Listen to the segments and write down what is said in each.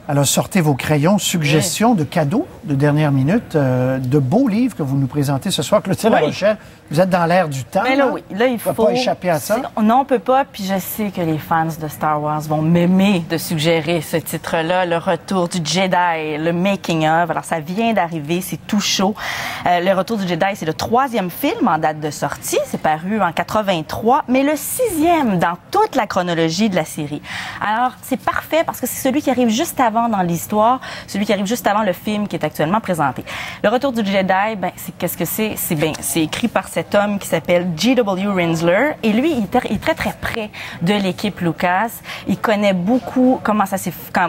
Alors, sortez vos crayons, suggestions de cadeaux de dernière minute, de beaux livres que vous nous présentez ce soir. Clotilde La Rochelle, vous êtes dans l'air du temps. Mais là, oui. Là, il faut pas échapper à ça. Non, on peut pas. Puis je sais que les fans de Star Wars vont m'aimer de suggérer ce titre-là, Le Retour du Jedi, le making of. Alors, ça vient d'arriver, c'est tout chaud. Le Retour du Jedi, c'est le 3e film en date de sortie. C'est paru en 83, mais le 6e dans toute la chronologie de la série. Alors, c'est parfait parce que c'est celui qui arrive juste avant dans l'histoire, celui qui arrive juste avant le film qui est actuellement présenté. Le Retour du Jedi, ben, qu'est-ce que c'est? C'est écrit par cet homme qui s'appelle G.W. Rinsler. Et lui, il est très, très près de l'équipe Lucas. Il connaît beaucoup comment ça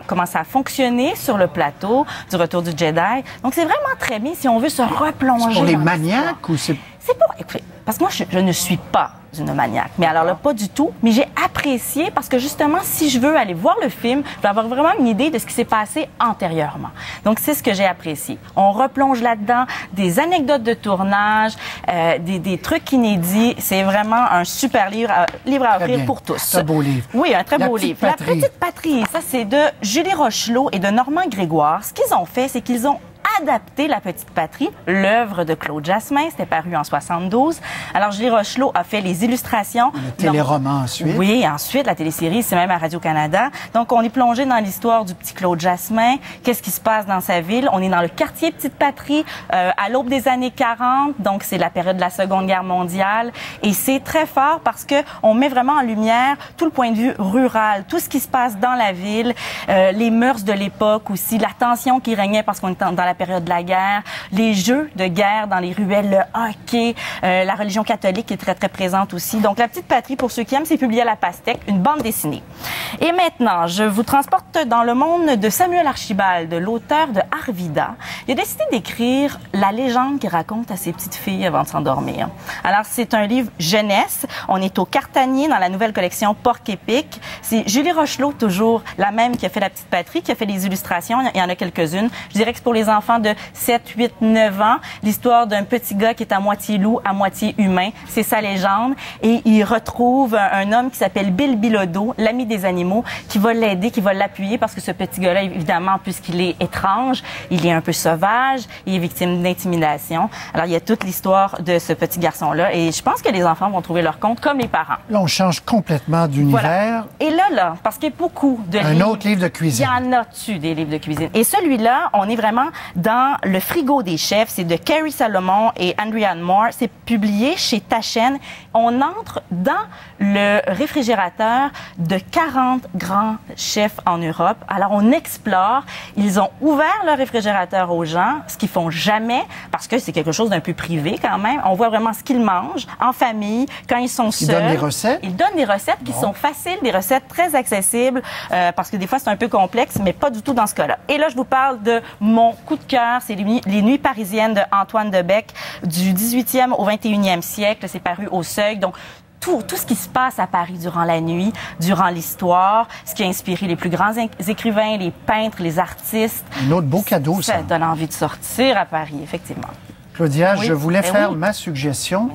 a fonctionné sur le plateau du Retour du Jedi. Donc, c'est vraiment très bien si on veut se replonger. Pour les maniaques ou c'est... C'est pour... Écoutez, parce que moi, je ne suis pas une maniaque. Mais alors là, pas du tout. Mais j'ai apprécié parce que justement, si je veux aller voir le film, je vais avoir vraiment une idée de ce qui s'est passé antérieurement. Donc, c'est ce que j'ai apprécié. On replonge là-dedans des anecdotes de tournage, des trucs inédits. C'est vraiment un super livre à offrir pour tous. C'est un beau livre. Oui, un très beau livre. La Petite Patrie, ça, c'est de Julie Rochelot et de Normand Grégoire. Ce qu'ils ont fait, c'est qu'ils ont adapté La Petite Patrie, l'œuvre de Claude Jasmin. C'était paru en 72. Alors, Julie Rochelot a fait les illustrations. Le téléroman ensuite. Oui, ensuite, la télésérie, c'est même à Radio-Canada. Donc, on est plongé dans l'histoire du petit Claude Jasmin. Qu'est-ce qui se passe dans sa ville? On est dans le quartier Petite Patrie, à l'aube des années 40. Donc, c'est la période de la Seconde Guerre mondiale. Et c'est très fort parce que on met vraiment en lumière tout le point de vue rural, tout ce qui se passe dans la ville, les mœurs de l'époque aussi, la tension qui régnait parce qu'on est dans la période de la guerre, les jeux de guerre dans les ruelles, le hockey, la religion catholique qui est très, très présente aussi. Donc, La Petite Patrie, pour ceux qui aiment, c'est publié à La Pastèque, une bande dessinée. Et maintenant, je vous transporte dans le monde de Samuel Archibald, l'auteur de Arvida. Il a décidé d'écrire la légende qu'il raconte à ses petites filles avant de s'endormir. Alors, c'est un livre jeunesse. On est au Cartanier dans la nouvelle collection Porc épique. C'est Julie Rochelot, toujours la même qui a fait La Petite Patrie, qui a fait les illustrations. Il y en a quelques-unes. Je dirais que c'est pour les enfants de 7, 8, 9 ans. L'histoire d'un petit gars qui est à moitié loup, à moitié humain. C'est sa légende. Et il retrouve un homme qui s'appelle Bill Bilodeau, l'ami des animaux, qui va l'aider, qui va l'appuyer parce que ce petit gars-là, évidemment, puisqu'il est étrange, il est un peu sauvage, il est victime d'intimidation. Alors, il y a toute l'histoire de ce petit garçon-là. Et je pense que les enfants vont trouver leur compte, comme les parents. Là, on change complètement d'univers. Voilà. Et là, parce qu'il y a beaucoup de livres. Un autre livre de cuisine. Il y en a-tu des livres de cuisine? Et celui-là, on est vraiment dans le frigo des chefs. C'est de Carrie Salomon et Andrian Moore. C'est publié chez Taschen. On entre dans le réfrigérateur de 40 grands chefs en Europe. Alors, on explore. Ils ont ouvert leur réfrigérateur aux gens, ce qu'ils font jamais, parce que c'est quelque chose d'un peu privé quand même. On voit vraiment ce qu'ils mangent en famille, quand ils sont seuls. Ils donnent des recettes? Ils donnent des recettes qui sont faciles, des recettes très accessibles, parce que des fois, c'est un peu complexe, mais pas du tout dans ce cas-là. Et là, je vous parle de mon coup de cœur. C'est Les Nuits parisiennes de Antoine Debec, du 18e au 21e siècle. C'est paru au Seuil. Donc, tout ce qui se passe à Paris durant la nuit, durant l'histoire, ce qui a inspiré les plus grands écrivains, les peintres, les artistes. Un autre beau cadeau, ça. Ça donne envie de sortir à Paris, effectivement. Claudia, je voulais faire ma suggestion.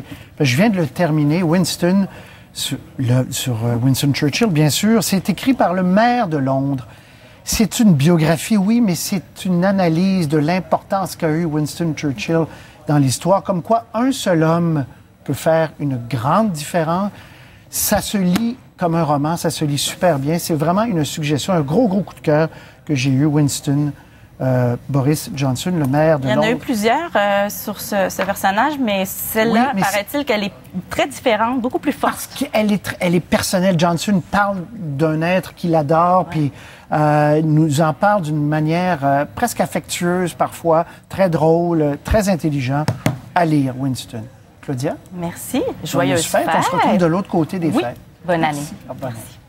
Je viens de le terminer. Winston, sur Winston Churchill, bien sûr. C'est écrit par le maire de Londres. C'est une biographie, oui, mais c'est une analyse de l'importance qu'a eu Winston Churchill dans l'histoire. Comme quoi, un seul homme peut faire une grande différence. Ça se lit comme un roman, ça se lit super bien. C'est vraiment une suggestion, un gros coup de cœur que j'ai eu, Winston Boris Johnson, le maire de Londres. Il y en a eu plusieurs sur ce personnage, mais celle-là, paraît-il qu'elle est très différente, beaucoup plus forte. Parce qu'elle est personnelle. Johnson parle d'un être qu'il adore, puis nous en parle d'une manière presque affectueuse parfois, très drôle, très intelligent. À lire, Winston. Claudia? Merci. Joyeuse fête. On se retrouve de l'autre côté des fêtes. Bonne année. Merci. Merci.